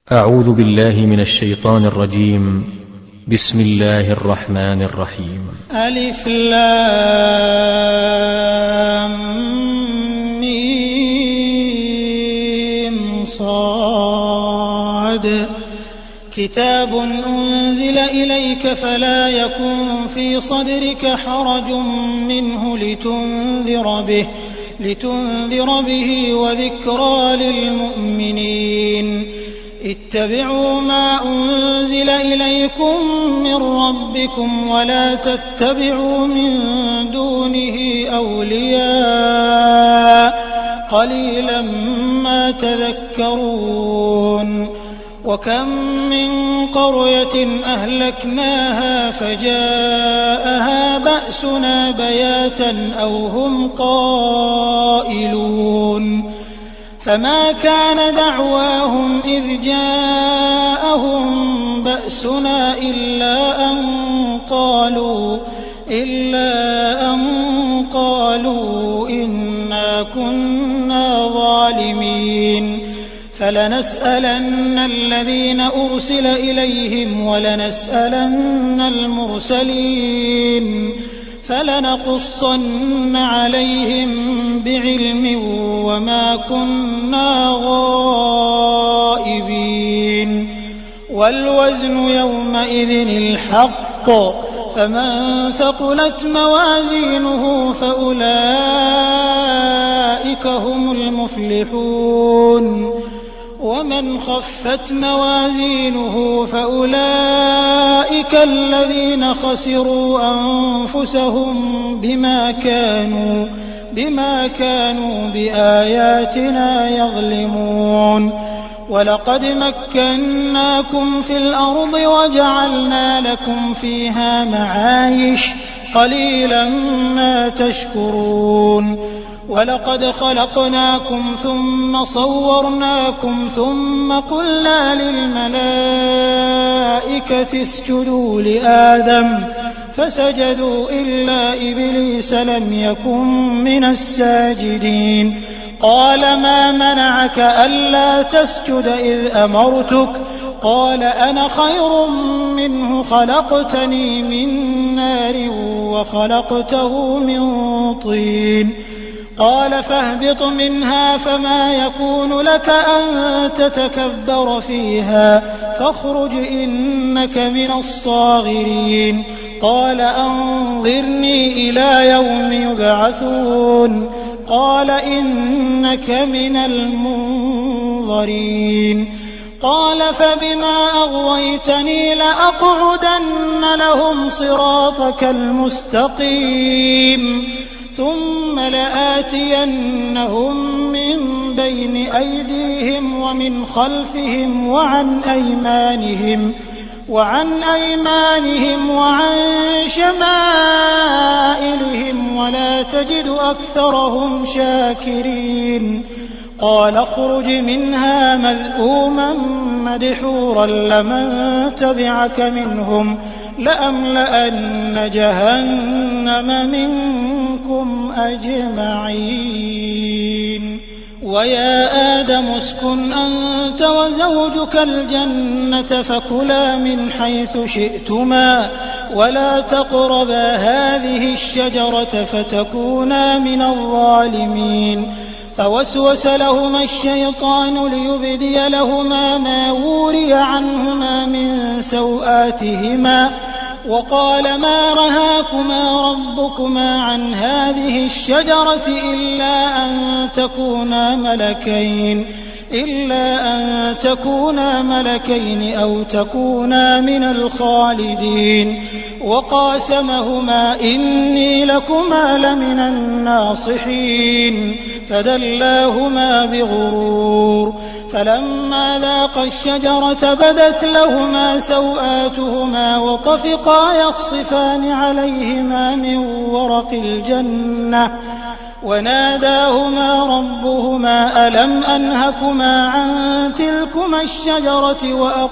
أعوذ بالله من الشيطان الرجيم. بسم الله الرحمن الرحيم. ألف لام ميم صاد كتاب أنزل إليك فلا يكن في صدرك حرج منه لتنذر به وذكرى للمؤمنين. اتبعوا ما أنزل إليكم من ربكم ولا تتبعوا من دونه أولياء قليلا ما تذكرون. وكم من قرية أهلكناها فجاءها بأسنا بياتا أو هم قائلون. فما كان دعواهم إذ جاءهم بأسنا إلا أن قالوا إنا كنا ظالمين. فلنسألن الذين أرسل إليهم ولنسألن المرسلين فلنقصن عليهم بعلم وما كنا غائبين. والوزن يومئذ الحق فمن ثقلت موازينه فأولئك هم المفلحون ومن خفت موازينه فأولئك الذين خسروا أنفسهم بما كانوا بآياتنا يظلمون. ولقد مكناكم في الأرض وجعلنا لكم فيها معايش قليلا ما تشكرون. ولقد خلقناكم ثم صورناكم ثم قلنا للملائكة اسجدوا لآدم فسجدوا إلا إبليس لم يكن من الساجدين. قال ما منعك ألا تسجد إذ أمرتك؟ قال أنا خير منه خلقتني من نار وخلقته من طين. قال فاهبط منها فما يكون لك أن تتكبر فيها فاخرج إنك من الصاغرين. قال أنظرني إلى يوم يبعثون. قال إنك من المنظرين. قال فبما أغويتني لأقعدن لهم صراطك المستقيم ثم لآتينهم من بين أيديهم ومن خلفهم وعن أيمانهم وعن شمائلهم ولا تجد أكثرهم شاكرين. قال اخرج منها مذءوما مدحورا لمن تبعك منهم لأملأن جهنم منكم أجمعين. ويا آدم اسكن أنت وزوجك الجنة فكلا من حيث شئتما ولا تقربا هذه الشجرة فتكونا من الظالمين. فوسوس لهما الشيطان ليبدي لهما ما وري عنهما من سوآتهما وقال ما رهاكما ربكما عن هذه الشجرة إلا أن تكونا ملكين أو تكونا من الخالدين. وقاسمهما إني لكما لمن الناصحين فدلاهما بغرور. فلما ذاقا الشجرة بدت لهما سوآتهما وطفقا يخصفان عليهما من ورق الجنة وناداهما ربهما ألم أنهكما عن تلكما الشجرة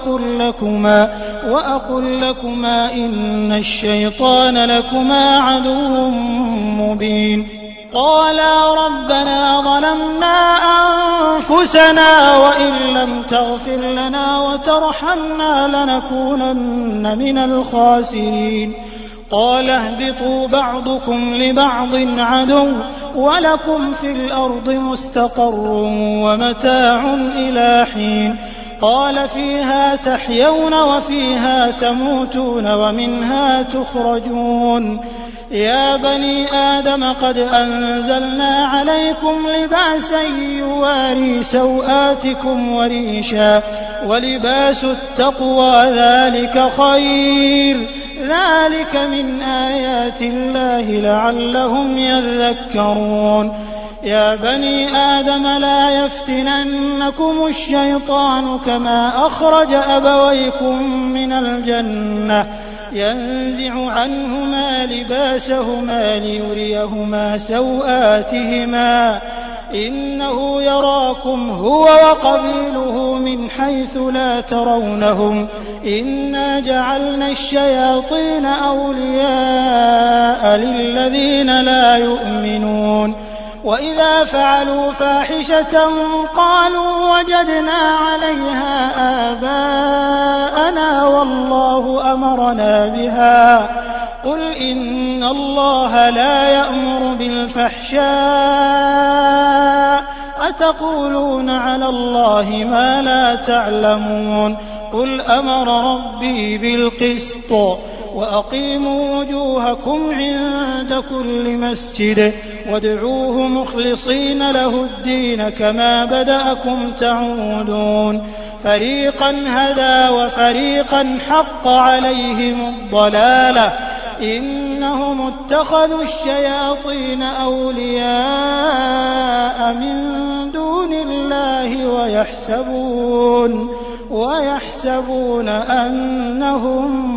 وأقل لكما إن الشيطان لكما عدو مبين. قالا ربنا ظلمنا أنفسنا وإن لم تغفر لنا وترحمنا لنكونن من الخاسرين قال اهبطوا بعضكم لبعض عدو ولكم في الأرض مستقر ومتاع إلى حين قال فيها تحيون وفيها تموتون ومنها تخرجون يا بني آدم قد أنزلنا عليكم لباسا يواري سوآتكم وريشا ولباس التقوى ذلك خير ذلك من آيات الله لعلهم يذكرون يا بني آدم لا يفتننكم الشيطان كما أخرج أبويكم من الجنة ينزع عنهما لباسهما ليريهما سوآتهما إنه يراكم هو وقبيله من حيث لا ترونهم إنا جعلنا الشياطين أولياء للذين لا يؤمنون وإذا فعلوا فاحشة قالوا وجدنا عليها آباءنا والله أمرنا بها قل إن الله لا يأمر بالفحشاء أتقولون على الله ما لا تعلمون قل أمر ربي بالقسط وأقيموا وجوهكم عند كل مسجد وادعوه مخلصين له الدين كما بدأكم تعودون فريقا هدى وفريقا حق عليهم الضلالة إنهم اتخذوا الشياطين أولياء من دون الله ويحسبون أنهم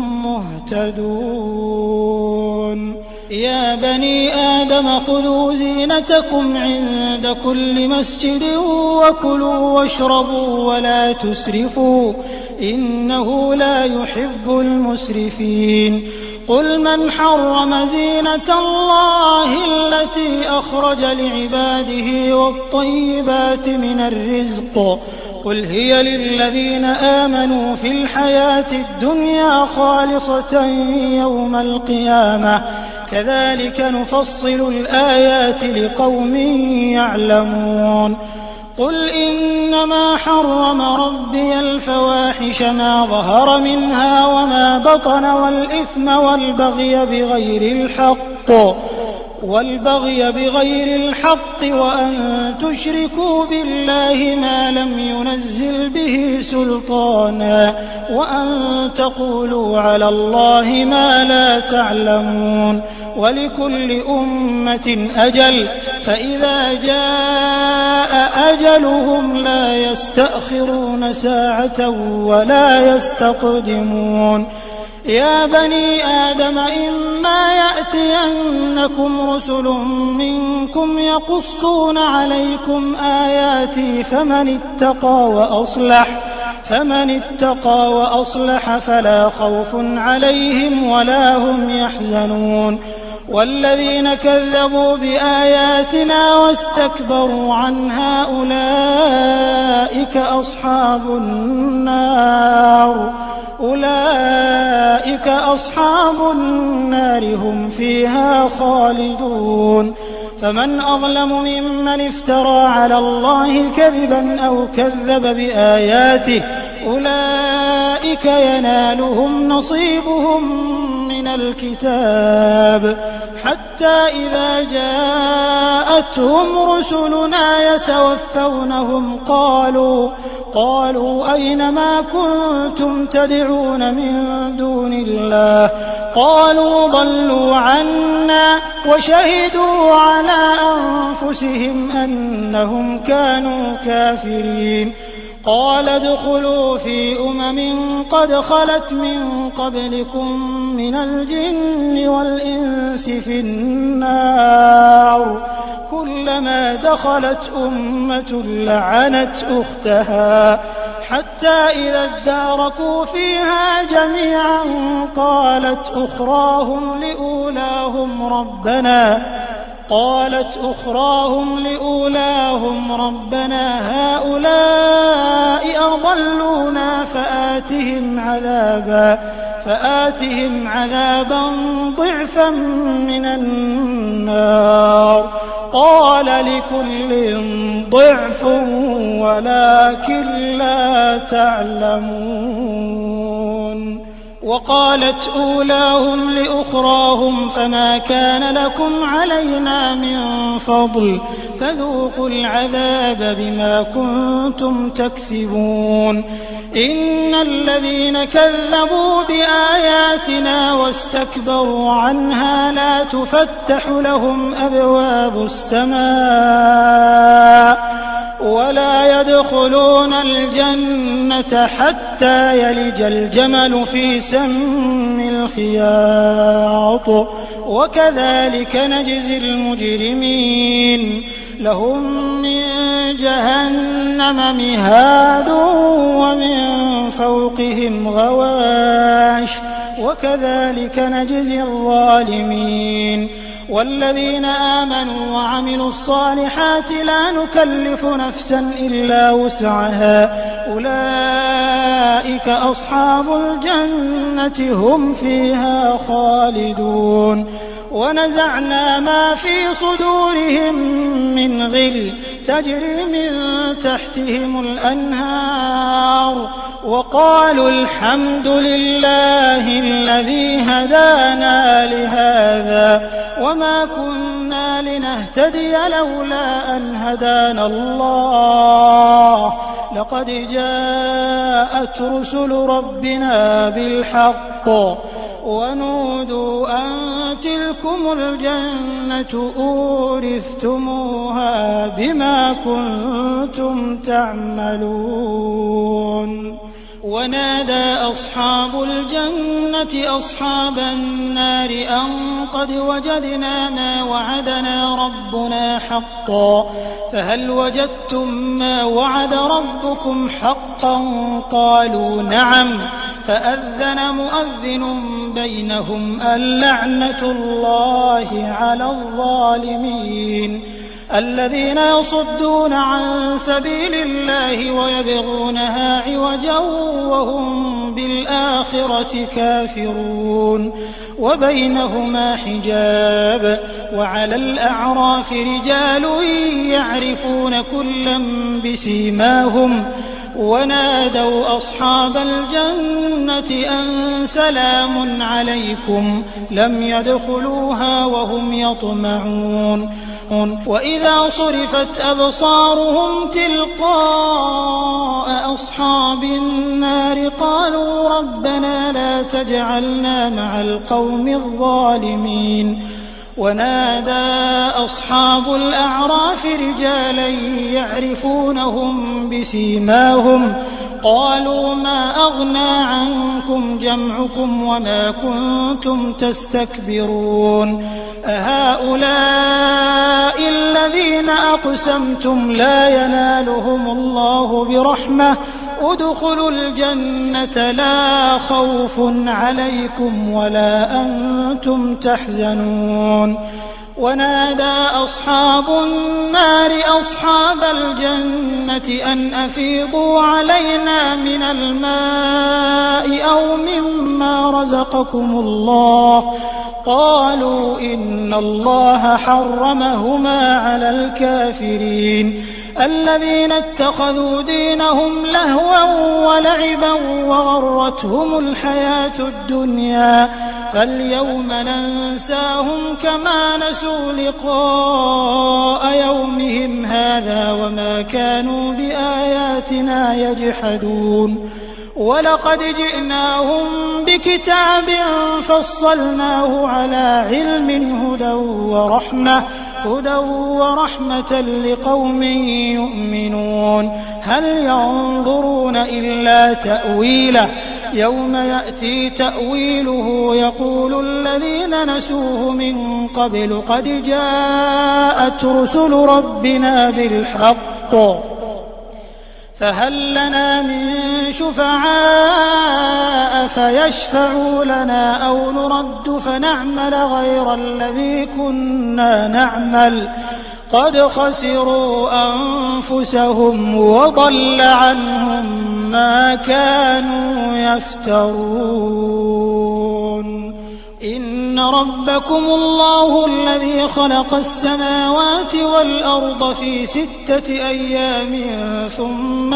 مهتدون يا بني آدم خذوا زينتكم عند كل مسجد وكلوا واشربوا ولا تسرفوا إنه لا يحب المسرفين قل من حرم زينة الله التي أخرج لعباده والطيبات من الرزق قل هي للذين آمنوا في الحياة الدنيا خالصة يوم القيامة كذلك نفصل الآيات لقوم يعلمون قل إنما حرم ربي الفواحش ما ظهر منها وما بطن والإثم والبغي بغير الحق وأن تشركوا بالله ما لم ينزل به سلطانا وأن تقولوا على الله ما لا تعلمون ولكل أمة أجل فإذا جاء أجلهم لا يستأخرون ساعة ولا يستقدمون يا بني آدم إما يأتينكم رسل منكم يقصون عليكم آياتي فمن اتقى وأصلح فلا خوف عليهم ولا هم يحزنون والذين كذبوا بآياتنا واستكبروا عنها أولئك أصحاب النار هم فيها خالدون فمن أظلم ممن افترى على الله كذبا أو كذب بآياته أولئك ينالهم نصيبهم من الكتاب حتى إذا جاءتهم رسلنا يتوفونهم قالوا أين ما كنتم تدعون من دون الله قالوا ضلوا عنا وشهدوا على أنفسهم أنهم كانوا كافرين قال ادخلوا في قد خلت من قبلكم من الجن والإنس في النار كلما دخلت أمة لعنت أختها حتى إذا اداركوا فيها جميعا قالت أخراهم لأولاهم قالت أخراهم لأولاهم ربنا هؤلاء أضلونا فآتهم عذابا ضعفا من النار قال لكل ضعف ولكن لا تعلمون. وقالت أولاهم لأخراهم فما كان لكم علينا من فضل فذوقوا العذاب بما كنتم تكسبون. إن الذين كذبوا بآياتنا واستكبروا عنها لا تفتح لهم أبواب السماء ولا يدخلون الجنة حتى يلج الجمل في سم الخياط وكذلك نجزي المجرمين. لهم من جهنم مهاد ومن فوقهم غواش وكذلك نجزي الظالمين. والذين آمنوا وعملوا الصالحات لا نكلف نفسا إلا وسعها أولئك أصحاب الجنة هم فيها خالدون. ونزعنا ما في صدورهم من غل تجري من تحتهم الأنهار وقالوا الحمد لله الذي هدانا لهذا وما كنا لنهتدي لولا أن هدانا الله لقد جاءت رسل ربنا بالحق ونودوا أن تلكم الجنة أورثتموها بما كنتم تعملون. ونادى أصحاب الجنة أصحاب النار أن قد وجدنا ما وعدنا ربنا حقا فهل وجدتم ما وعد ربكم حقا قالوا نعم فأذن مؤذن بينهم اللعنة الله على الظالمين. الذين يصدون عن سبيل الله ويبغونها عوجا وهم بالآخرة كافرون وبينهما حجاب. وعلى الأعراف رجال يعرفون كلا بسيماهم ونادوا أصحاب الجنة أن سلام عليكم لم يدخلوها وهم يطمعون. وإذا صرفت أبصارهم تلقاء أصحاب النار قالوا ربنا لا تجعلنا مع القوم الظالمين. ونادى أصحاب الأعراف رجالا يعرفونهم بسيماهم قالوا ما أغنى عنكم جمعكم وما كنتم تستكبرون أهؤلاء الذين أقسمتم لا ينالهم الله برحمة ادخلوا الجنة لا خوف عليكم ولا أنتم تحزنون. ونادى أصحاب النار أصحاب الجنة أن أفيضوا علينا من الماء أو مما رزقكم الله قالوا إن الله حرمهما على الكافرين. الذين اتخذوا دينهم لهوا ولعبا وغرتهم الحياة الدنيا فاليوم ننساهم كما نسوا لقاء يومهم هذا وما كانوا بآياتنا يجحدون. ولقد جئناهم بكتاب فصلناه على علم هدى ورحمة لقوم يؤمنون. هل ينظرون إلا تأويله يوم يأتي تأويله يقول الذين نسوه من قبل قد جاءت رسل ربنا بالحق فهل لنا من شفعاء فيشفعوا لنا أو نرد فنعمل غير الذي كنا نعمل قد خسروا أنفسهم وضل عنهم ما كانوا يفترون. إن ربكم الله الذي خلق السماوات والأرض في 6 أيام ثم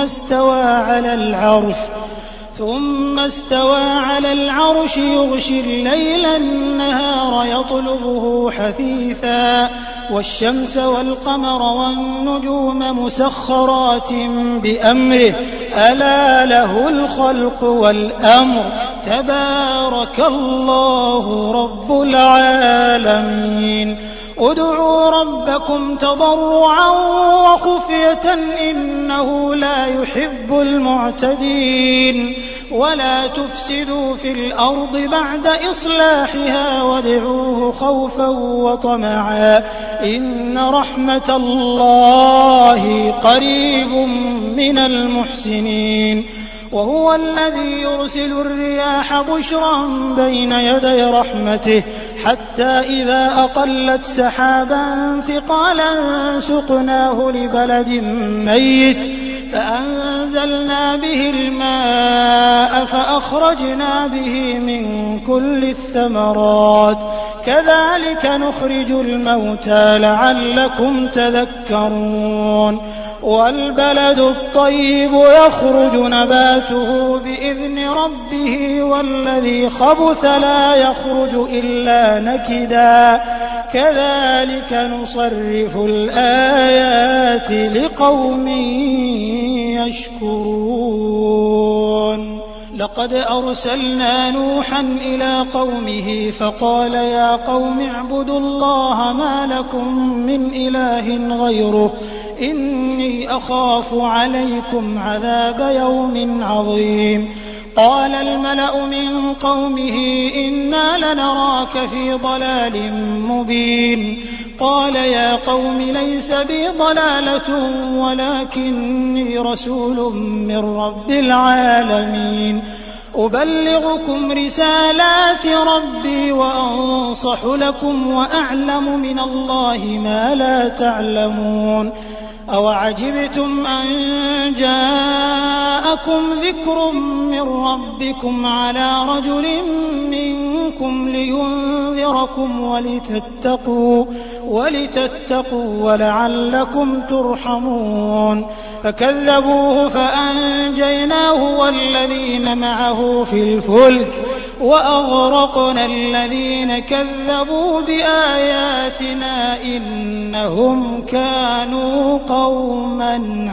استوى على العرش يغشي الليل النهار يطلبه حثيثا والشمس والقمر والنجوم مسخرات بأمره ألا له الخلق والأمر تبارك الله رب العالمين. ادعوا ربكم تضرعا وخفية إنه لا يحب المعتدين. ولا تفسدوا في الأرض بعد إصلاحها وادعوه خوفا وطمعا إن رحمة الله قريب من المحسنين. وهو الذي يرسل الرياح بشرا بين يدي رحمته حتى إذا أقلت سحابا ثقالا سقناه لبلد ميت فأنزلنا به الماء فأخرجنا به من كل الثمرات كذلك نخرج الموتى لعلكم تذكرون. والبلد الطيب يخرج نباته بإذن ربه والذي خبث لا يخرج إلا نكدا كذلك نصرف الآيات لقوم يشكرون. لقد أرسلنا نوحا إلى قومه فقال يا قوم اعبدوا الله ما لكم من إله غيره إني أخاف عليكم عذاب يوم عظيم. قال الملأ من قومه إنا لنراك في ضلال مبين. قال يا قوم ليس بي ضلالة ولكني رسول من رب العالمين أبلغكم رسالات ربي وأنصح لكم وأعلم من الله ما لا تعلمون. أوعجبتم أن جاءكم ذكر من ربكم على رجل منكم لينذركم ولتتقوا ولعلكم ترحمون. فكذبوه فأنجيناه والذين معه في الفلك وأغرقنا الذين كذبوا بآياتنا إنهم كانوا قوما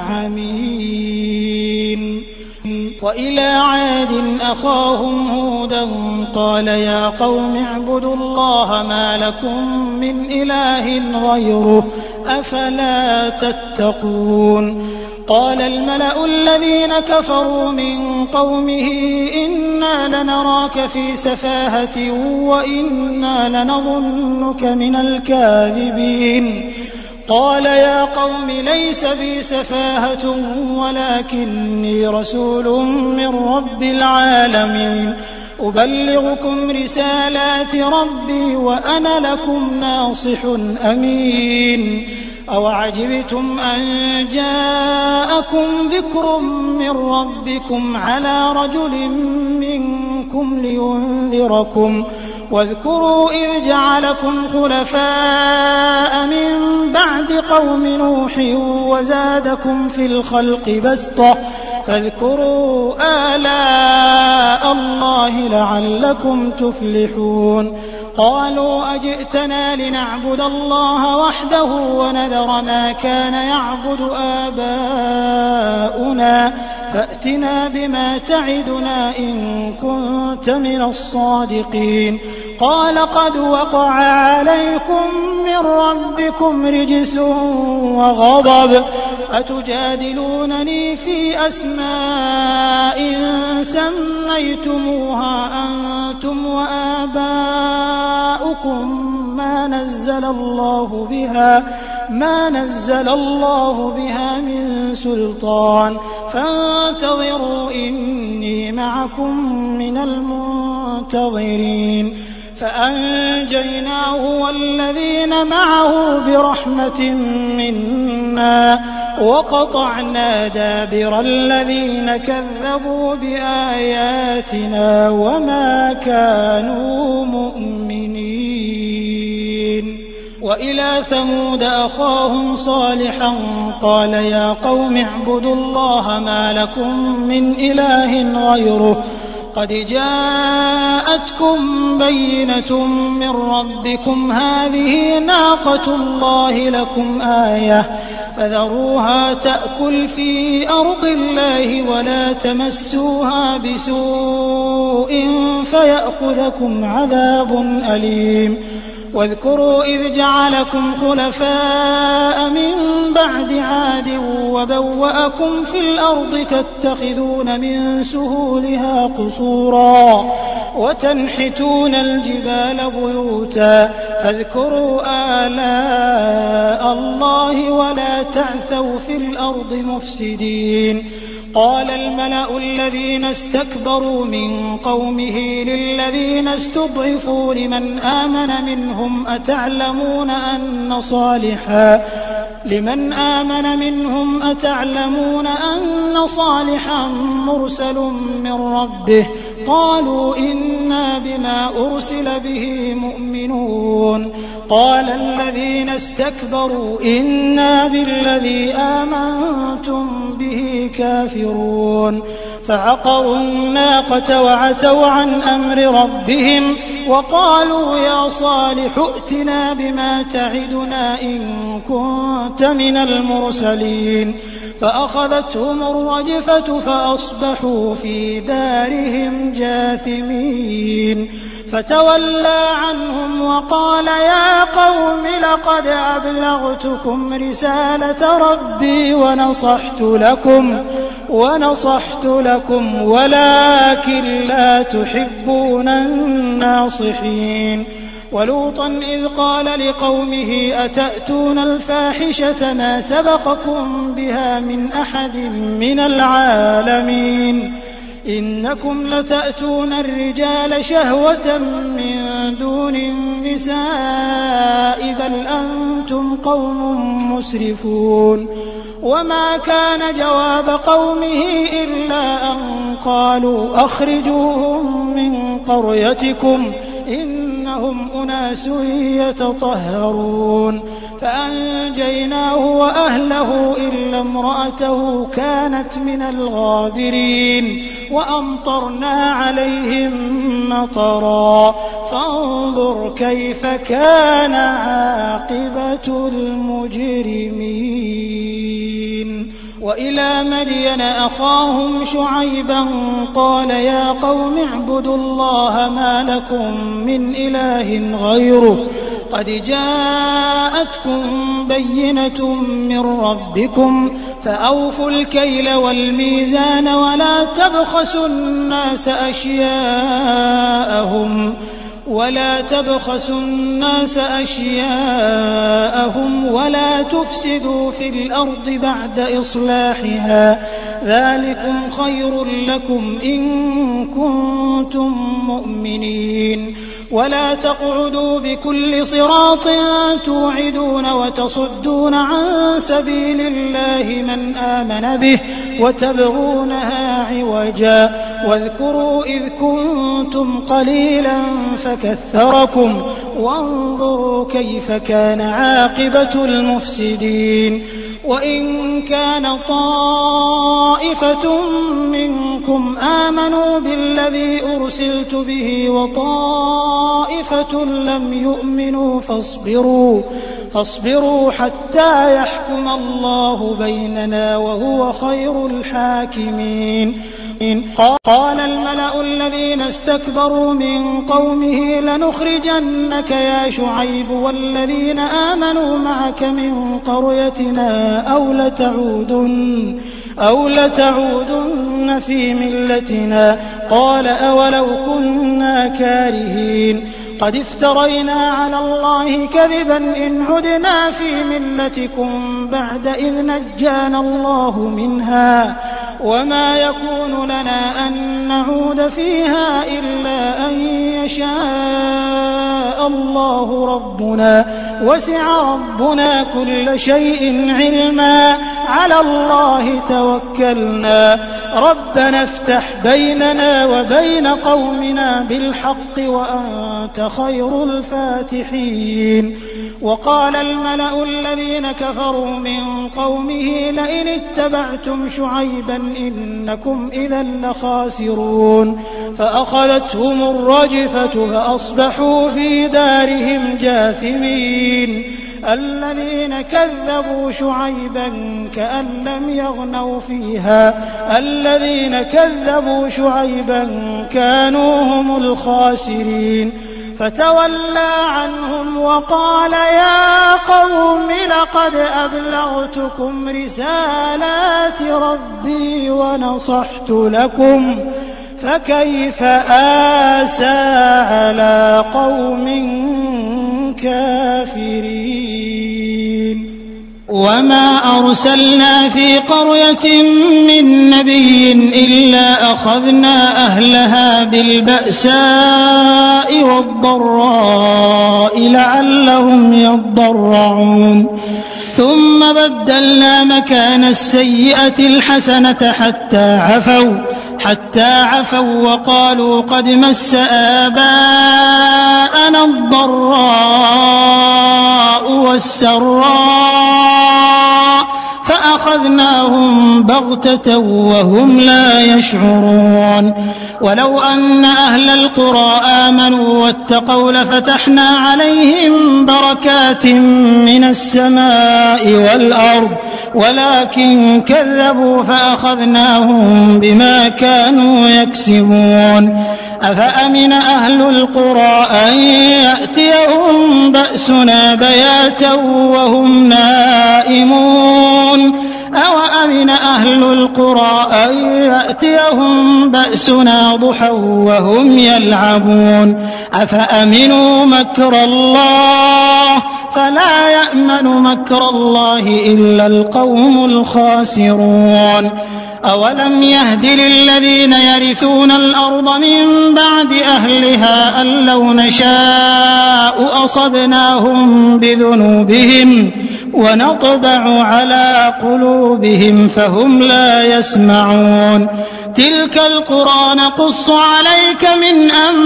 عمين. وإلى عاد أخاهم هودا قال يا قوم اعبدوا الله ما لكم من إله غيره أفلا تتقون. قال الملأ الذين كفروا من قومه إنا لنراك في سفاهة وإنا لنظنك من الكاذبين. قال يا قوم ليس بي سفاهة ولكني رسول من رب العالمين أبلغكم رسالات ربي وأنا لكم ناصح أمين. أوعجبتم أن جاءكم ذكر من ربكم على رجل منكم لينذركم واذكروا إذ جعلكم خلفاء من بعد قوم نوح وزادكم في الخلق بسطة فاذكروا آلاء الله لعلكم تفلحون. قالوا أجئتنا لنعبد الله وحده ونذر ما كان يعبد آباؤنا فأتنا بما تعدنا إن كنت من الصادقين. قال قد وقع عليكم من ربكم رجس وغضب أتجادلونني في أسماء سميتموها أنتم وآباؤكم ما نزل الله بها من سلطان فانتظروا إني معكم من المنتظرين فأنجيناه والذين معه برحمة منا وقطعنا دابر الذين كذبوا بآياتنا وما كانوا مؤمنين. وإلى ثمود أخاهم صالحا قال يا قوم اعبدوا الله ما لكم من إله غيره قد جاءتكم بينة من ربكم هذه ناقة الله لكم آية فذروها تأكل في أرض الله ولا تمسوها بسوء فيأخذكم عذاب أليم. واذكروا إذ جعلكم خلفاء من بعد عاد وبوأكم في الأرض تتخذون من سهولها قصورا وتنحتون الجبال بيوتا فاذكروا آلاء الله ولا تعثوا في الأرض مفسدين. قال الملأ الذين استكبروا من قومه للذين استضعفوا لمن آمن منهم أتعلمون أن صالحا مرسل من ربه قالوا إنا بما أرسل به مؤمنون. قال الذين استكبروا إنا بالذي آمنتم به كافرون. فعقروا الناقة وعتوا عن أمر ربهم وقالوا يا صالح ائتنا بما تعدنا إن كنت من المرسلين. فأخذتهم الرجفة فأصبحوا في دارهم جاثمين. فتولى عنهم وقال يا قوم لقد أبلغتكم رسالة ربي ونصحت لكم ولكن لا تحبون الناصحين. ولوطا إذ قال لقومه أتأتون الفاحشة ما سبقكم بها من أحد من العالمين إنكم لتأتون الرجال شهوة من دون النساء بل أنتم قوم مسرفون. وما كان جواب قومه إلا أن قالوا أخرجوهم من قريتكم إنهم أناس يتطهرون. فأنجيناه وأهله إلا امرأته كانت من الغابرين وأمطرنا عليهم مطرا فانظر كيف كان عاقبة المجرمين. وإلى مدين أخاهم شعيبا قال يا قوم اعبدوا الله ما لكم من إله غيره قد جاءتكم بينة من ربكم فأوفوا الكيل والميزان ولا تبخسوا الناس أشياءهم ولا تفسدوا في الأرض بعد إصلاحها ذلكم خير لكم إن كنتم مؤمنين. ولا تقعدوا بكل صراط توعدون وتصدون عن سبيل الله من آمن به وتبغونها عوجا. واذكروا إذ كنتم قليلا فكثركم وانظروا كيف كان عاقبة المفسدين. وإن كان طائفة منكم آمنوا بالذي أرسلت به وطائفة لم يؤمنوا فاصبروا حتى يحكم الله بيننا وهو خير الحاكمين. قال الملأ الذين استكبروا من قومه لنخرجنك يا شعيب والذين آمنوا معك من قريتنا أو لتعودن في ملتنا قال أولو كنا كارهين. قد افترينا على الله كذبا إن عدنا في ملتكم بعد إذ نجانا الله منها وما يكون لنا أن نعود فيها إلا أن يشاء الله ربنا وسع ربنا كل شيء علما على الله توكلنا ربنا افتح بيننا وبين قومنا بالحق وأنت خير الفاتحين. وقال الملأ الذين كفروا من قومه لئن اتبعتم شعيبا إنكم إذا لخاسرون فأخذتهم الرجفة فأصبحوا في دارهم جاثمين. الذين كذبوا شعيبا كأن لم يغنوا فيها الذين كذبوا شعيبا كانوا هم الخاسرين. فتولى عنهم وقال يا قوم لقد أبلغتكم رسالات ربي ونصحت لكم فكيف آسى على قوم كافرين. وما أرسلنا في قرية من نبي إلا أخذنا أهلها بالبأساء والضراء لعلهم يضرعون ثم بدلنا مكان السيئة الحسنة حتى عفوا وقالوا قد مس آباءنا الضراء والسراء فأخذناهم بغتة وهم لا يشعرون. ولو أن أهل القرى آمنوا واتقوا لفتحنا عليهم بركات من السماء والأرض ولكن كذبوا فأخذناهم بما كانوا يكسبون. أفأمن أهل القرى أن يأتيهم بأسنا بياتا وهم نائمون أوأمن أهل القرى أن يأتيهم بأسنا ضحى وهم يلعبون أفأمنوا مكر الله فلا يأمن مكر الله إلا القوم الخاسرون. أولم يهد للذين يرثون الأرض من بعد أهلها أن لو نشاء أصبناهم بذنوبهم ونطبع على قلوبهم فهم لا يسمعون. تلك القرى نقص عليك من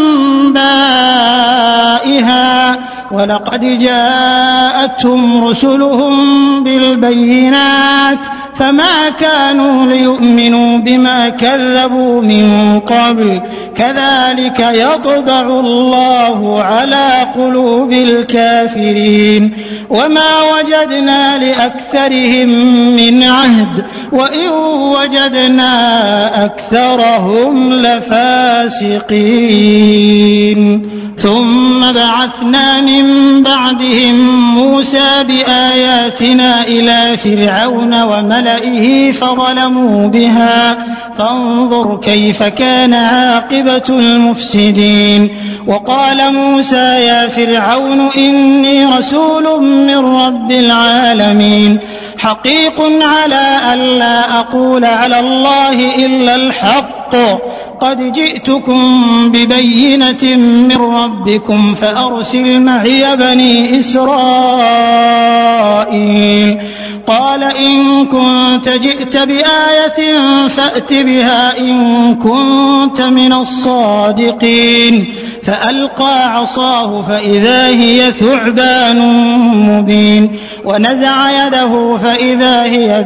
أنبائها ولقد جاءتهم رسلهم بالبينات فما كانوا ليؤمنوا بما كذبوا من قبل كذلك يطبع الله على قلوب الكافرين. وما وجدنا لأكثرهم من عهد وإن وجدنا أكثرهم لفاسقين. ثم بعثنا من بعدهم موسى بآياتنا إلى فرعون وملئه فظلموا بها فانظر كيف كان عاقبة المفسدين. وقال موسى يا فرعون إني رسول من رب العالمين حقيق على ألا أقول على الله إلا الحق قد جئتكم ببينة من ربكم فأرسل معي بني إسرائيل. قال إن كنت جئت بآية فأت بها إن كنت من الصادقين. فألقى عصاه فإذا هي ثعبان مبين ونزع يده فإذا هي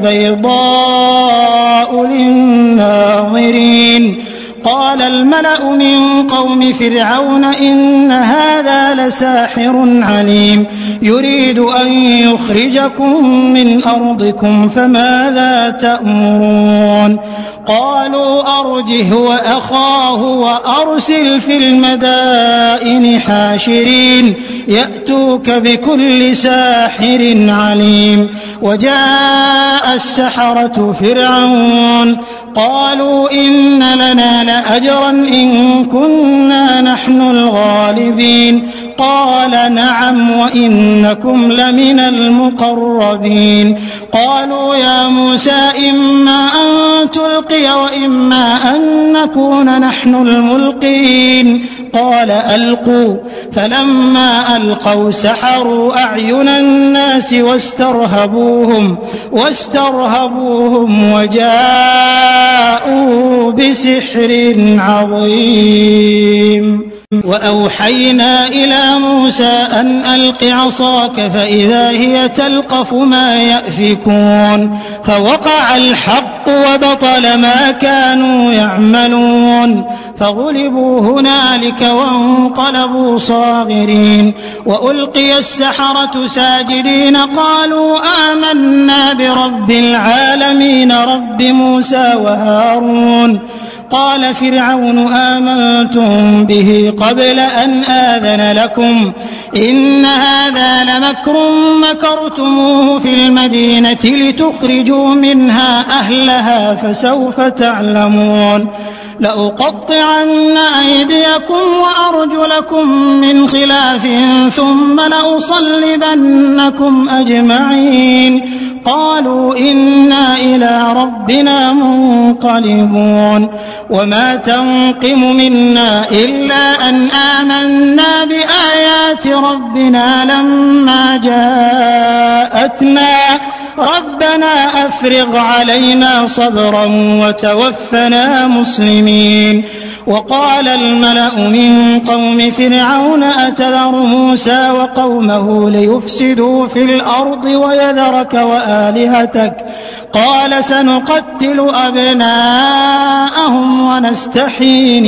بيضاء للناظرين. قال الملأ من قوم فرعون إن هذا لساحر عليم يريد أن يخرجكم من أرضكم فماذا تأمرون. قالوا أرجه وأخاه وأرسل في المدائن حاشرين يأتوك بكل ساحر عليم. وجاء السحرة فرعون قالوا إن لنا لأجرا إن كنا نحن الغالبين. قال نعم وإنكم لمن المقربين قالوا يا موسى إما أن تلقي وإما أن نكون نحن الملقين قال ألقوا فلما ألقوا سحروا أعين الناس واسترهبوهم وجاءوا بسحر عظيم وأوحينا إلى موسى أن ألق عصاك فإذا هي تلقف ما يأفكون فوقع الحق وبطل ما كانوا يعملون فغلبوا هنالك وانقلبوا صاغرين وألقي السحرة ساجدين قالوا آمنا برب العالمين رب موسى وهارون قال فرعون آمنتم به قبل أن آذن لكم إن هذا لمكر مكرتموه في المدينة لتخرجوا منها أهلها فسوف تعلمون لأقطعن أيديكم وأرجلكم من خلاف ثم لأصلبنكم أجمعين قالوا إنا إلى ربنا منقلبون وما تنقم منا إلا أن آمنا بآيات ربنا لما جاءتنا ربنا أفرغ علينا صبرا وتوفنا مسلمين وقال الملأ من قوم فرعون أتذر موسى وقومه ليفسدوا في الأرض ويذرك وآلهتك قال سنقتل أبناءهم ونستحيي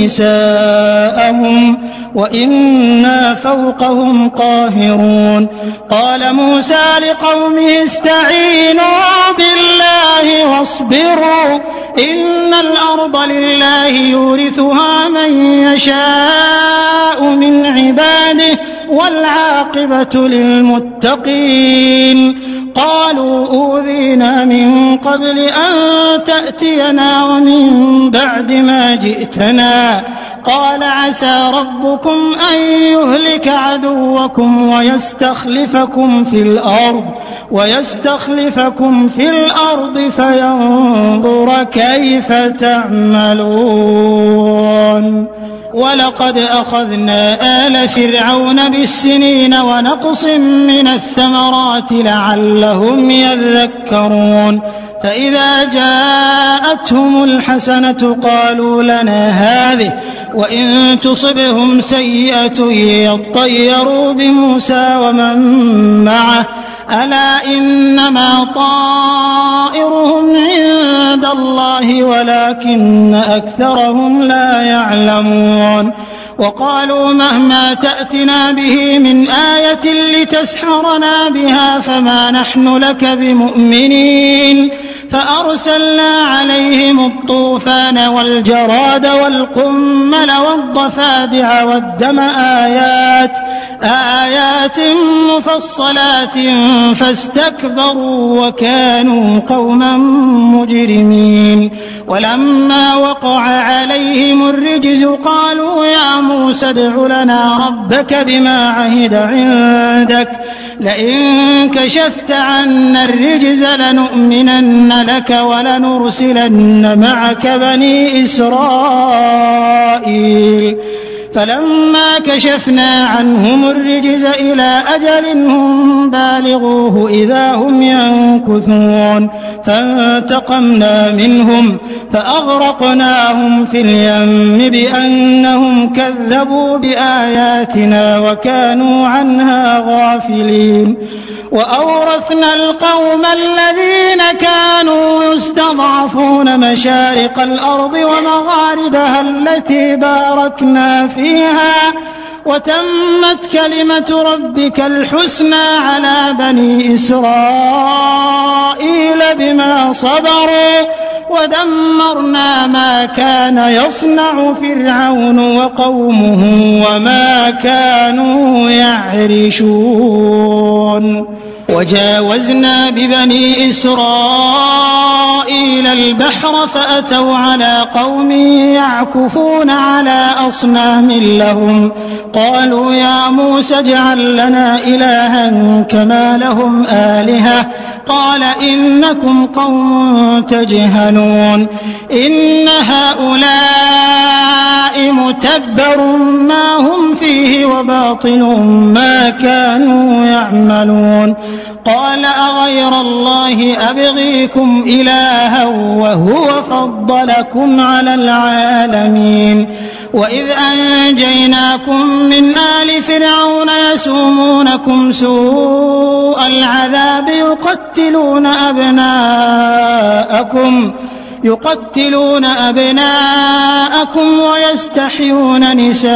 نساءهم وإنا فوقهم قاهرون قال موسى لقومه استعينوا بالله واصبروا إن الأرض لله يورثها من يشاء من عباده والعاقبة للمتقين قالوا أوذينا من قبل أن تأتينا ومن بعد ما جئتنا قال عسى ربكم أن يهلك عدوكم ويستخلفكم في الأرض فينظر كيف تعملون ولقد أخذنا آل فرعون بالسنين ونقص من الثمرات لعلهم يذكرون فإذا جاءتهم الحسنة قالوا لنا هذه وإن تصبهم سيئة يطيروا بموسى ومن معه ألا إنما طائرهم عند الله ولكن أكثرهم لا يعلمون وقالوا مهما تأتنا به من آية لتسحرنا بها فما نحن لك بمؤمنين فأرسلنا عليهم الطوفان والجراد والقمل والضفادع والدم آيات مفصلات فاستكبروا وكانوا قوما مجرمين ولما وقع عليهم الرجز قالوا يا موسى ادع لنا ربك بما عهد عندك لئن كشفت عنا الرجز لنؤمنن لك ولنرسلن معك بني إسرائيل فلما كشفنا عنهم الرجز إلى أجل هم بالغوه إذا هم ينكثون فانتقمنا منهم فأغرقناهم في اليم بأنهم كذبوا بآياتنا وكانوا عنها غافلين وأورثنا القوم الذين كانوا يستضعفون مشارق الأرض ومغاربها التي باركنا فيها وتمت كلمة ربك الحسنى على بني إسرائيل بما صبروا ودمرنا ما كان يصنع فرعون وقومه وما كانوا يعرشون وجاوزنا ببني إسرائيل البحر فأتوا على قوم يعكفون على أصنام لهم قالوا يا موسى اجعل لنا إلها كما لهم آلهة قال إنكم قوم تجهلون إن هؤلاء متبر ما هم فيه وباطل ما كانوا يعملون قال أغير الله أبغيكم إلها وهو فضلكم على العالمين وإذ أنجيناكم من آل فرعون يسومونكم سوء العذاب يقتلون أبناءكم ويستحيون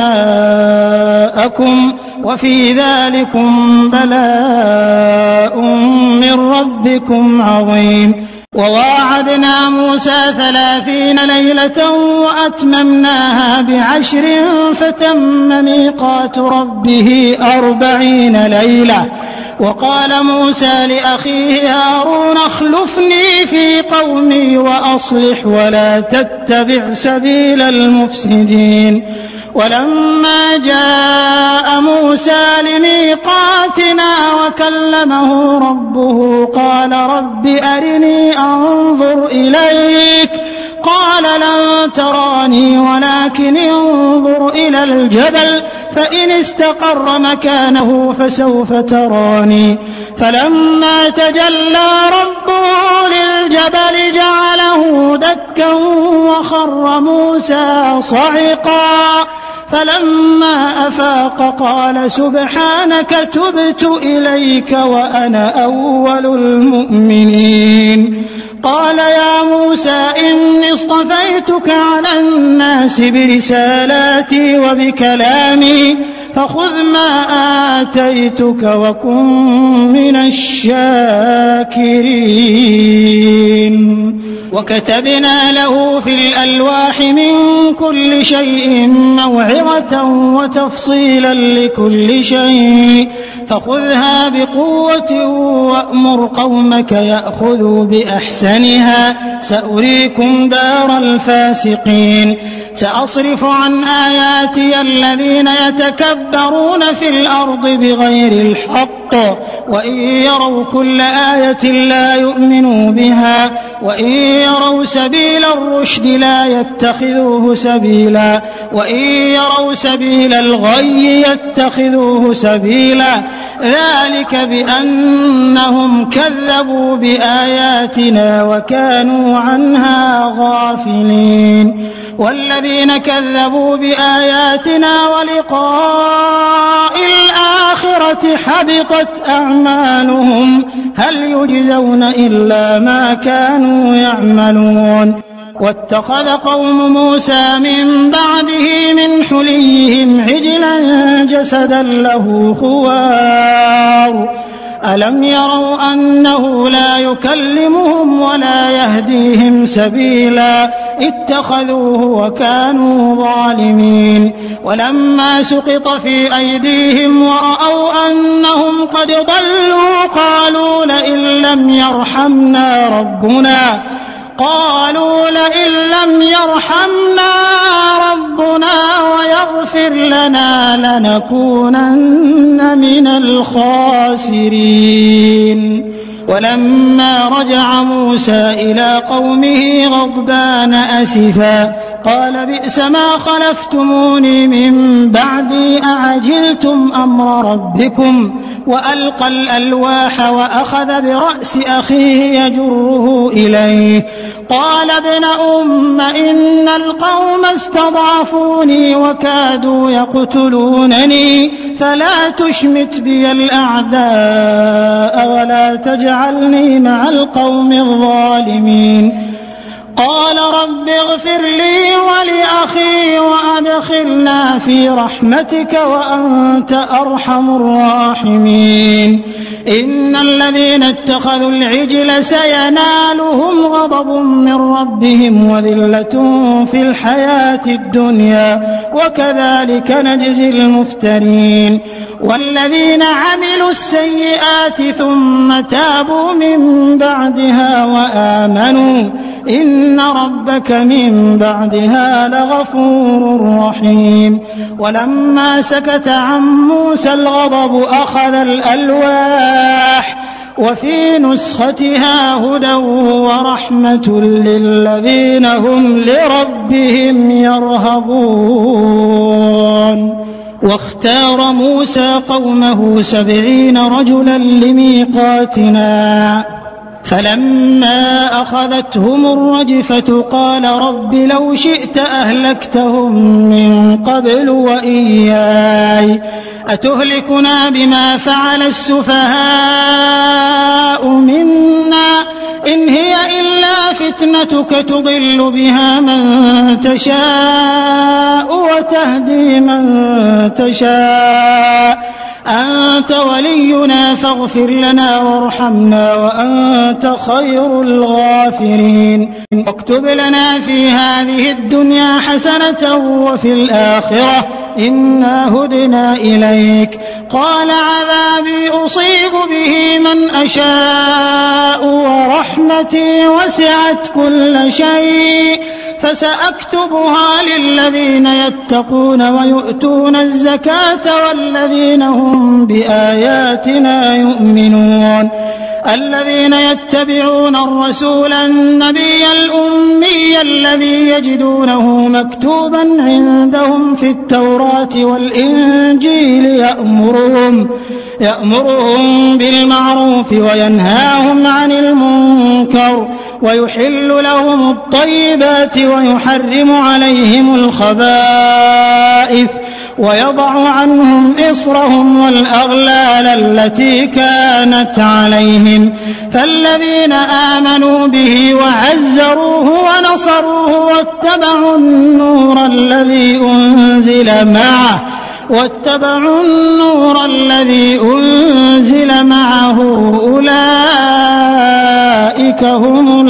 نساءكم وفي ذلكم بلاء من ربكم عظيم وواعدنا موسى 30 ليلة وأتممناها ب10 فتم ميقات ربه 40 ليلة وقال موسى لأخيه هارون اخلفني في قومي وأصلح ولا تتبع سبيل المفسدين ولما جاء موسى لميقاتنا وكلمه ربه قال رب أرني أنظر إليك قال لن تراني ولكن انظر إلى الجبل فإن استقر مكانه فسوف تراني فلما تجلى ربه للجبل جعله دكا وخر موسى صعقا فلما أفاق قال سبحانك تبت إليك وأنا أول المؤمنين قال يا موسى إني اصطفيتك على الناس برسالاتي وبكلامي فخذ ما آتيتك وكن من الشاكرين وكتبنا له في الألواح من كل شيء موعظة وتفصيلا لكل شيء فخذها بقوة وأمر قومك يأخذوا بأحسنها سأريكم دار الفاسقين سأصرف عن آياتي الذين يتكبرون في الأرض بغير الحق وإن يروا كل آية لا يؤمنوا بها وإن يروا سبيل الرشد لا يتخذوه سبيلا وإن يروا سبيل الغي يتخذوه سبيلا ذلك بأنهم كذبوا بآياتنا وكانوا عنها غافلين والذين كذبوا بآياتنا ولقاء الآخرة حبطت أعمالهم هل يجزون إلا ما كانوا يعملون واتخذ قوم موسى من بعده من حليهم عجلا جسدا له خوار ألم يروا أنه لا يكلمهم ولا يهديهم سبيلا اتخذوه وكانوا ظالمين ولما سقط في أيديهم ورأوا أنهم قد ضلوا قالوا لئن لم يرحمنا ربنا ويغفر لنا لنكونن من الخاسرين ولما رجع موسى إلى قومه غضبان أسفا قال بئس ما خلفتموني من بعدي أعجلتم أمر ربكم وألقى الألواح وأخذ برأس أخيه يجره إليه قال ابن أم إن القوم استضعفوني وكادوا يقتلونني فلا تشمت بي الأعداء ولا تجعلني مع القوم الظالمين قال رب اغفر لي ولأخي وأدخلنا في رحمتك وأنت أرحم الراحمين. إن الذين اتخذوا العجل سينالهم غضب من ربهم وذلة في الحياة الدنيا وكذلك نجزي المفترين. والذين عملوا السيئات ثم تابوا من بعدها وآمنوا إن ربك من بعدها لغفور رحيم. ولما سكت عن موسى الغضب أخذ الألواح وفي نسختها هدى ورحمة للذين هم لربهم يرهبون. واختار موسى قومه 70 رجلا لميقاتنا فلما أخذتهم الرجفة قال رب لو شئت أهلكتهم من قبل وإياي أتهلكنا بما فعل السفهاء منا إن هي إلا فتنتك تضل بها من تشاء وتهدي من تشاء أنت ولينا فاغفر لنا وارحمنا وأنت خير الغافرين. واكتب لنا في هذه الدنيا حسنة وفي الآخرة إنا هدنا إليك. قال عذابي أصيب به من أشاء ورحمتي وسعت كل شيء فسأكتبها للذين يتقون ويؤتون الزكاة والذين هم بآياتنا يؤمنون. الذين يتبعون الرسول النبي الأمي الذي يجدونه مكتوبا عندهم في التوراة والإنجيل يأمرهم بالمعروف وينهاهم عن المنكر ويحل لهم الطيبات ويحرم عليهم الخبائث ويضع عنهم إصرهم والأغلال التي كانت عليهم. فالذين آمنوا به وعزروه ونصروه واتبعوا النور الذي أنزل معه أولئك هم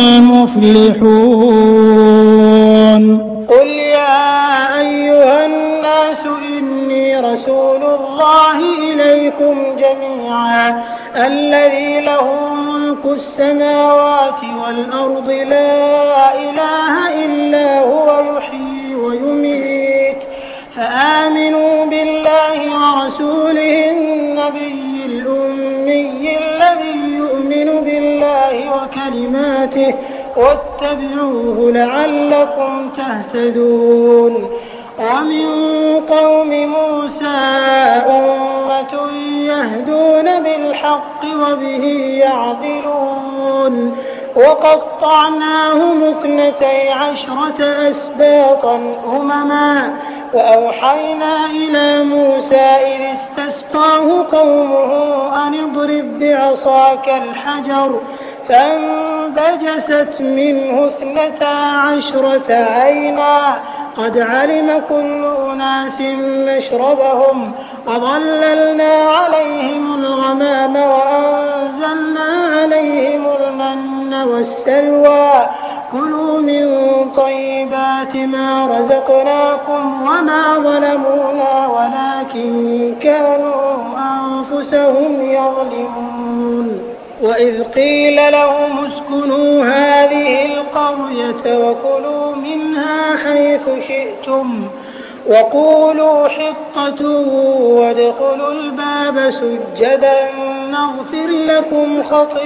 المفلحون. قل يا أيها الناس إني رسول الله إليكم جميعا الذي له ملك السماوات والأرض لا إله إلا هو يحيي ويميت فآمنوا بالله ورسوله النبي الأمي الذي يؤمن بالله وكلماته واتبعوه لعلكم تهتدون. ومن قوم موسى أمة يهدون بالحق وبه يعدلون. وقطعناهم 12 أسباطا أمما وأوحينا إلى موسى إذ استسقاه قومه أن اضرب بعصاك الحجر فانبجست منه 12 عينا قد علم كل أناس مشربهم وظللنا عليهم الغمام وأنزلنا عليهم المن والسلوى كلوا من طيبات ما رزقناكم وما ظلمونا ولكن كانوا أنفسهم يظلمون. وإذ قيل لهم اسكنوا هذه القرية وكلوا منها حيث شئتم وقولوا حطة وادخلوا الباب سجدا نغفر لكم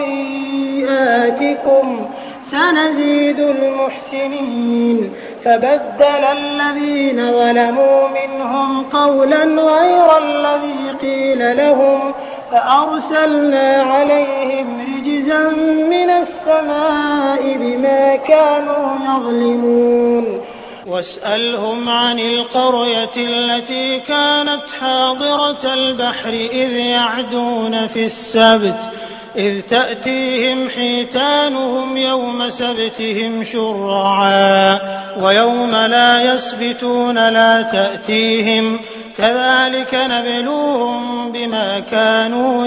خطيئاتكم سنزيد المحسنين. فبدل الذين ظلموا منهم قولا غير الذي قيل لهم فأرسلنا عليهم رجزا من السماء بما كانوا يظلمون. واسألهم عن القرية التي كانت حاضرة البحر إذ يعدون في السبت إذ تأتيهم حيتانهم يوم سبتهم شرعا ويوم لا يسبتون لا تأتيهم كذلك نبلوهم بما كانوا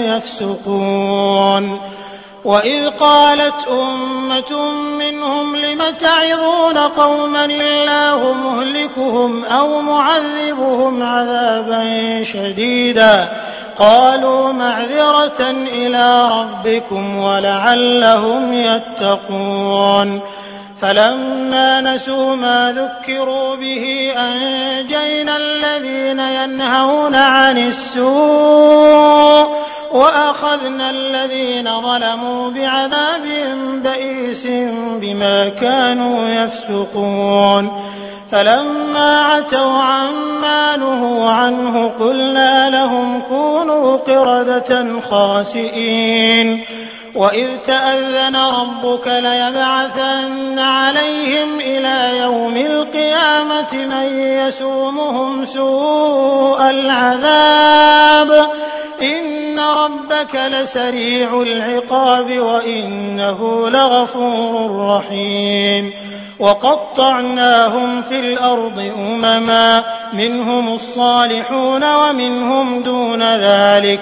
يفسقون وإذ قالت أمة منهم لم تعظون قوما الله مهلكهم أو معذبهم عذابا شديدا قالوا معذرة إلى ربكم ولعلهم يتقون فلما نسوا ما ذكروا به أنجينا الذين ينهون عن السوء وأخذنا الذين ظلموا بعذاب بئيس بما كانوا يفسقون فلما عتوا عما نهوا عنه قلنا لهم كونوا قردة خاسئين وإذ تأذن ربك ليبعثن عليهم إلى يوم القيامة من يسومهم سوء العذاب إن ربك لسريع العقاب وإنه لغفور رحيم وقطعناهم في الأرض أمما منهم الصالحون ومنهم دون ذلك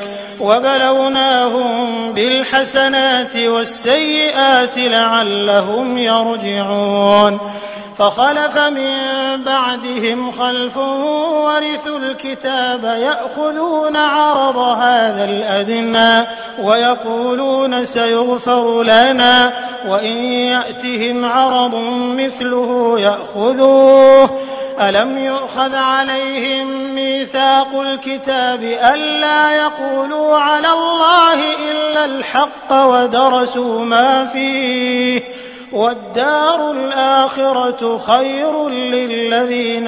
وبلوناهم بالحسنات والسيئات لعلهم يرجعون فخلف من بعدهم خلف ورثوا الكتاب يأخذون عرض هذا الأدنى ويقولون سيغفر لنا وإن يأتهم عرض مثله يأخذوه ألم يؤخذ عليهم ميثاق الكتاب ألا يقولوا على الله إلا الحق ودرسوا ما فيه والدار الآخرة خير للذين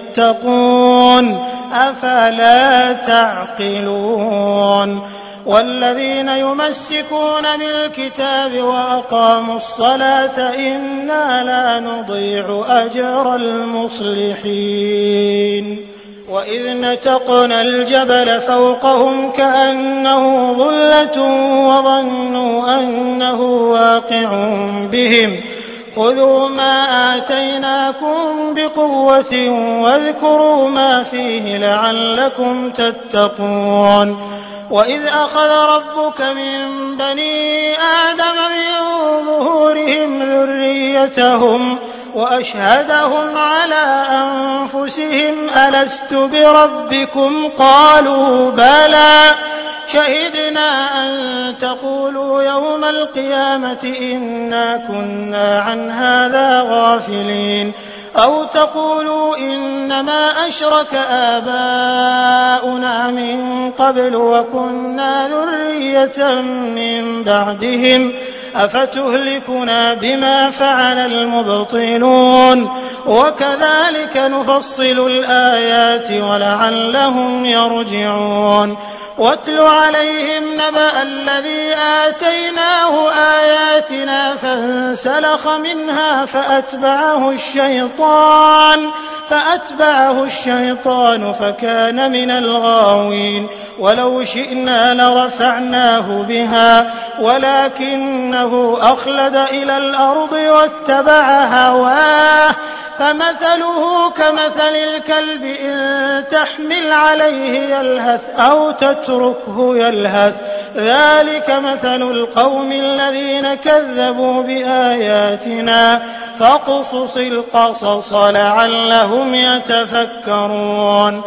يتقون أفلا تعقلون والذين يمسكون بالكتاب وأقاموا الصلاة إنا لا نضيع أجر المصلحين وإذ نتقنا الجبل فوقهم كأنه ظلة وظنوا أنه واقع بهم خذوا ما آتيناكم بقوة واذكروا ما فيه لعلكم تتقون وإذ أخذ ربك من بني آدم من ظهورهم ذريتهم وأشهدهم على أنفسهم ألست بربكم قالوا بلى شهدنا أن تقولوا يوم القيامة إنا كنا عن هذا غافلين أو تقولوا إنما أشرك آباؤنا من قبل وكنا ذرية من بعدهم أفتهلكنا بما فعل المبطلون وكذلك نفصل الآيات ولعلهم يرجعون واتل عليهم نبأ الذي آتيناه آياتنا فانسلخ منها فأتبعه الشيطان فكان من الغاوين ولو شئنا لرفعناه بها ولكنه أخلد إلى الأرض واتبع هواه فمثله كمثل الكلب إن تحمل عليه يلهث أو تتركه يلهث ذلك مثل القوم الذين كذبوا بآياتنا فاقصص القصص لعلهم يتفكرون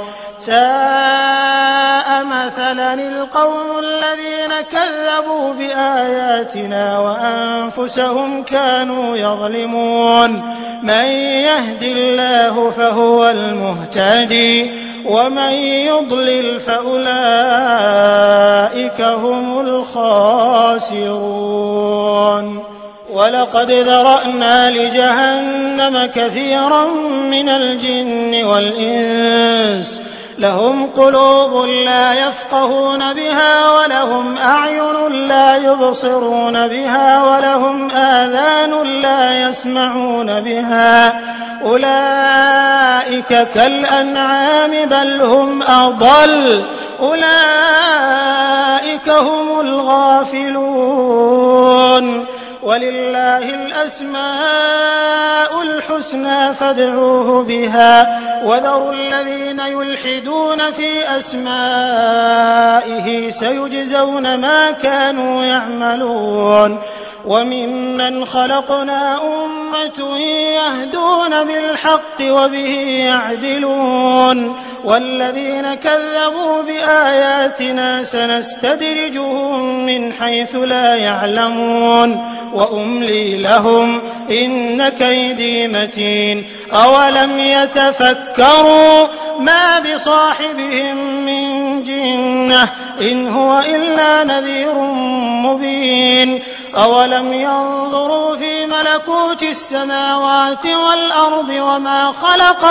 ساء مثلا القوم الذين كذبوا بآياتنا وأنفسهم كانوا يظلمون من يهد الله فهو المهتدي ومن يضلل فأولئك هم الخاسرون ولقد ذرأنا لجهنم كثيرا من الجن والإنس لهم قلوب لا يفقهون بها ولهم أعين لا يبصرون بها ولهم آذان لا يسمعون بها أولئك كالأنعام بل هم أضل أولئك هم الغافلون. ولله الأسماء الحسنى فادعوه بها وذروا الذين يلحدون في أسمائه سيجزون ما كانوا يعملون. وممن خلقنا أمة يهدون بالحق وبه يعدلون والذين كذبوا بآياتنا سنستدرجهم من حيث لا يعلمون وأملي لهم إن كيدي متين. أولم يتفكروا ما بصاحبهم من جنة إن هو إلا نذير مبين. أولم ينظروا في ملكوت السماوات والأرض وما خلق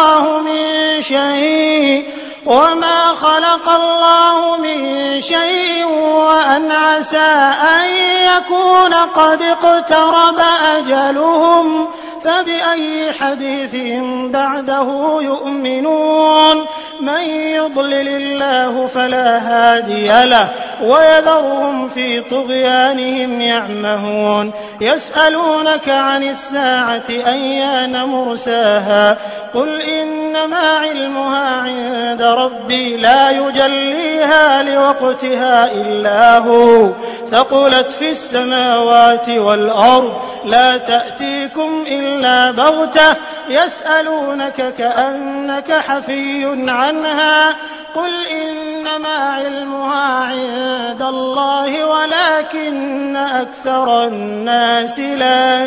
الله من شيء وأن عسى أن يكون قد اقترب أجلهم فبأي حديث بعده يؤمنون. من يضلل الله فلا هادي له ويذرهم في طغيانهم يعمهون. يسألونك عن الساعة أيان مرساها قل إنما علمها عند ربي لا يجليها لوقتها إلا هو ثقلت في السماوات والأرض لا تأتيكم إلا بغتة يسألونك كأنك حفي عنها قل إنما علمها عند الله ولكن أكثر الناس لا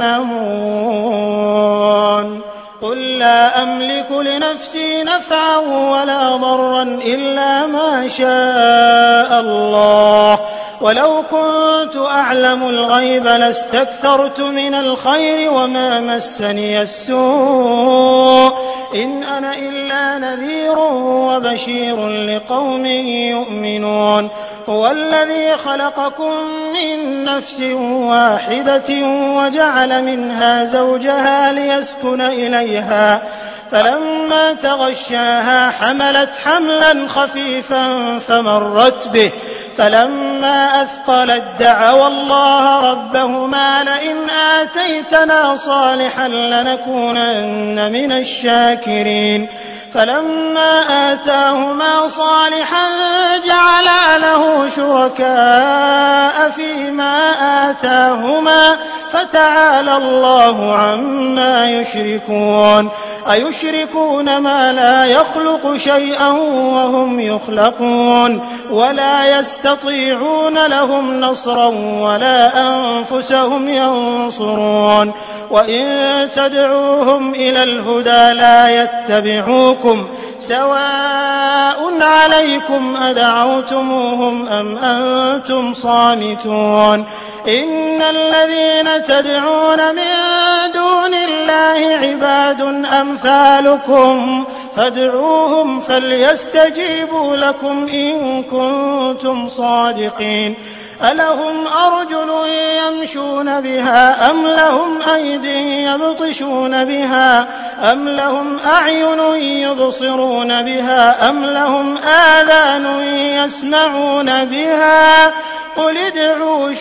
يعلمون. قل لا أملك لنفسي نفعا ولا ضرا إلا ما شاء الله ولو كنت أعلم الغيب لاستكثرت من الخير وما مسني السوء إن أنا إلا نذير وبشير لقوم يؤمنون. هو الذي خلقكم من نفس واحدة وجعل منها زوجها ليسكن إليها فلما تغشاها حملت حملا خفيفا فمرت به فلما أثقلت دعوا الله ربهما لئن آتيتنا صالحا لنكونن من الشاكرين فلما آتاهما صالحا جعلا له شركاء فيما آتاهما فتعالى الله عما يشركون. أيشركون ما لا يخلق شيئا وهم يخلقون ولا يستطيعون لهم نصرا ولا أنفسهم ينصرون. وإن تدعوهم إلى الهدى لا يتبعوكم سواء عليكم أدعوتموهم أم أنتم صامتون. إن الذين تدعون من دون الله عباد أمثالكم فادعوهم فليستجيبوا لكم إن كنتم صادقين. ألهم أرجل يمشون بها أم لهم أيد يبطشون بها أم لهم أعين يبصرون بها أم لهم آذان يسمعون بها قل ادعوا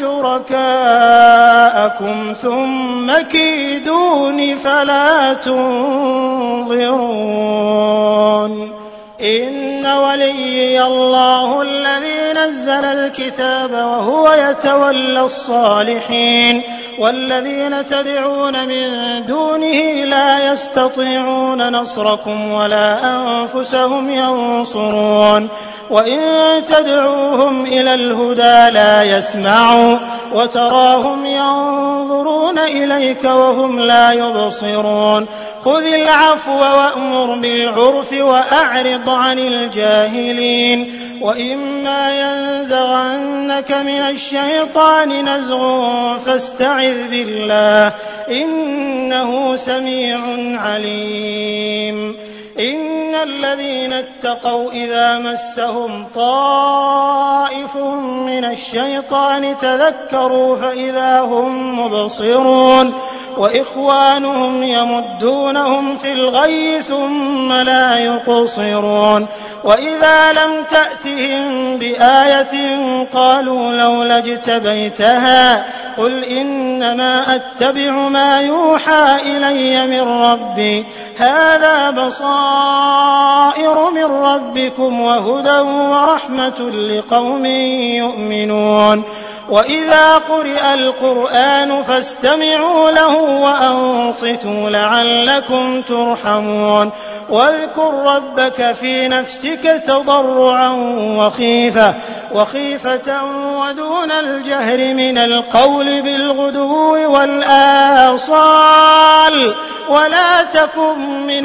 شركاءكم ثم كيدون فلا تنظرون. إن وليي الله الذي نزل الكتاب وهو يتولى الصالحين والذين تدعون من دونه لا يستطيعون نصركم ولا أنفسهم ينصرون. وإن تدعوهم إلى الهدى لا يسمعوا وتراهم ينظرون إليك وهم لا يبصرون. خذ العفو وأمر بالعرف وأعرض عن الجاهلين. وإما ينزغنك من الشيطان نزغ فاستعذ بالله إنه سميع عليم. إن الذين اتقوا إذا مسهم طائف من الشيطان تذكروا فإذا هم مبصرون وإخوانهم يمدونهم في الغي ثم لا يقصرون وإذا لم تأتهم بآية قالوا لولا اجتبيتها قل إنما أتبع ما يوحى إلي من ربي هذا بصائر من ربكم وهدى ورحمة لقوم يؤمنون وإذا قرئ القرآن فاستمعوا له وأنصتوا لعلكم ترحمون واذكر ربك في نفسك تضرعا وخيفة ودون الجهر من القول بالغدو والآصال ولا تكن من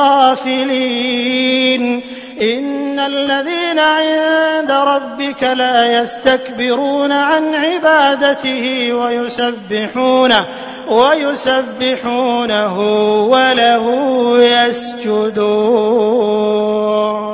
الغافلين إن الذين عند ربك لا يستكبرون عن عبادته ويسبحونه وله يسجدون.